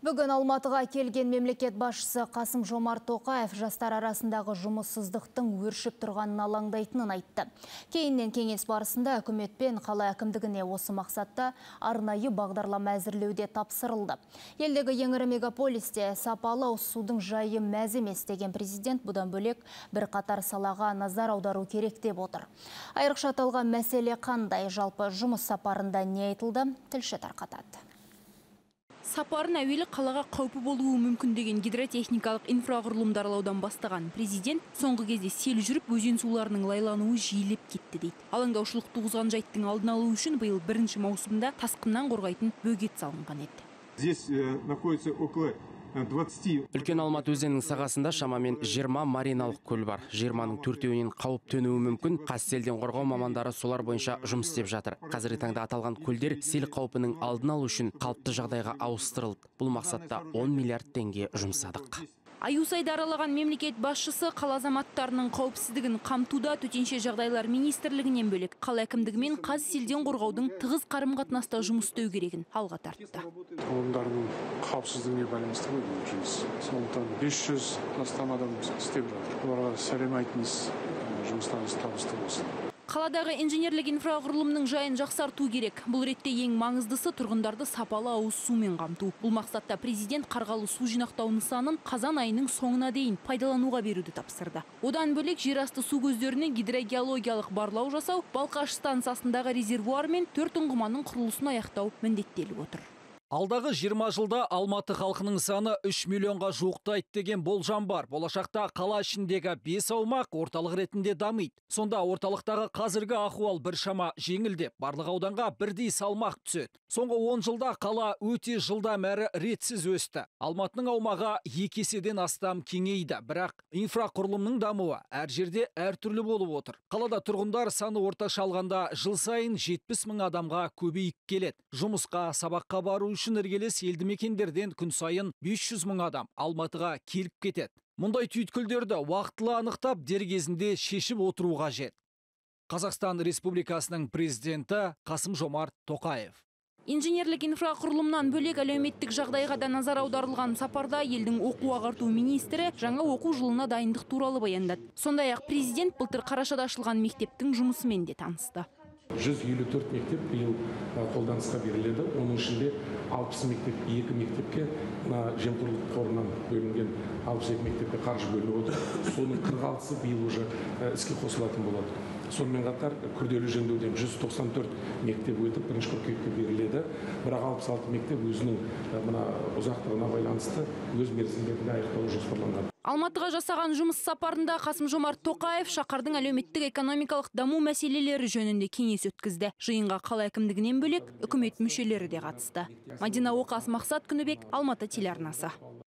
Бүгін Алматыға келген мемлекет басшысы Қасым-Жомарт Тоқаев жастар арасындағы жұмыссыздықтың өршіп тұрғанын алаңдайтынын айтты. Кейіннен кеңес барысында үкімет пен қала әкімдігіне осы мақсатта арнайы бағдарлама әзірлеуде тапсырылды. Елдегі ең ірі мегаполисте сапалы ауыз судың жайы мәз емес деген президент бұдан бөлек бірқатар салаға назар аудару керек деп отыр. Айрықша аталған мәселе қандай, жалпы жұмыс сапарында не айтылды, тілші тарқатады. Сапарын әуелі қалаға қаупі болуы мүмкін деген гидротехникалық инфрақұрылымды аралаудан бастаған президент соңғы кезде сел жүріп өзен суларының лайлануы жиілеп кетті дейді. Алаңдаушылық туғызған жайттың алдын алу үшін биыл 1 маусымда тасқыннан қорғайтын бөгет салынған еді. Здесь находится около 20. Үлкен Алматы өзенінің сағасында шамамен 20 мариналық көл бар. 20-ның 4-еуінен қауіп төнуі мүмкін. Селден қорғау мамандары солар бойынша жұмыс істеп жатыр. Қазіргі таңда аталған көлдер сел қаупінің алдын алу үшін қалыпты жағдайға ауыстырылды. Бұл мақсатта 10 миллиард теңге жұмсадық. Аюсайды аралаған мемлекет басшысы қала азаматтарының қауіпсіздігін қамтуда төтенше жағдайлар министрлігінен бөлек қала әкімдігімен селден қорғаудың тығыз қарым-қатынаста жұмыс істеу керегін алға тартты. Тұрғындардың қауіпсіздігіне байланысты ғой бұл жұмыс. Сондықтан 500 астам адам істеп жатыр. Оларға сәлем айтыңыз, жұмыстарыңыз табысты болсын. Қаладағы инженерлік инфрақұрылымның жайын жақсарту керек. Бұл ретте ең маңыздысы тұрғындарды сапалы ауыз сумен қамту. Бұл мақсатта президент қарғалы су жинақтау нысанын қазан айының соңына дейін пайдалануға беруді тапсырды. Одан бөлек жерасты су көздеріне гидрогеологиялық барлау жасау, Балқаш станциясындағы резервуар мен 4 ұңғыманың құрылысын аяқтау міндеттеліп отыр. Алдағы 20 жылда Алматы халқының саны 3 миллионға жуықтайды деген болжам бар. Болашақта қала ішіндегі 5 аумақ орталық ретінде дамиды. Сонда орталықтағы қазіргі ахуал біршама жеңілдеп, барлық ауданға бірдей салмақ түседі. Соңғы 10 жылда қала өте жылдам әрі ретсіз өсті. Алматының аумағы 2 еседен астам кеңейді, бірақ инфрақұрылымның дамуы әр жерде әртүрлі болып отыр. Қалада тұрғындар саны орташа алғанда жыл сайын 70 мың адамға көбейіп келеді. Жұмысқа, сабаққа бару үшін іргелес елді мекендерден күн сайын 500 мың адам Алматыға келіп кетеді. Мұндай түйткілдерді уақытылы анықтап, дер кезінде шешіп отыру қажет. Қазақстан Республикасының президенті Қасым-Жомарт Тоқаев. Инженерлік инфрақұрылымнан бөлек әлеуметтік жағдайға да назар аударылған сапарда елдің оқу-ағарту министрі жаңа оқу жылына дайындық туралы баяндады. Сондай-ақ президент былтыр қарашада ашылған мектептің жұмысымен де танысты. 154 мектеп биыл қолданысқа беріледі. Оның ішінде 60 мектеп, 2 мектепке жемқорлық қорынан бөлінген 62 мектепке қаржы бөлініп отыр. Соның 46-сы биыл уже іске қосылатын болады. Сонымен қатар күрделі жөндеуден 194 мектеп өтіп 1 қыркүйекке беріледі. Бірақ 66 мектеп өзінің ұзақтығына байланысты өз мерзімдерінде аяқтауы жоспарланған. Алматыға жасаған жұмыс сапарында Қасым-Жомарт Тоқаев шаһардың әлеуметтік экономикалық даму мәселелері жөнінде кеңес өткізді. Жиынға қала әкімдігінен бөлек үкімет мүшелері де қатысты. Мадина Оқас, Мақсат Күнібек, Алматы телеарнасы.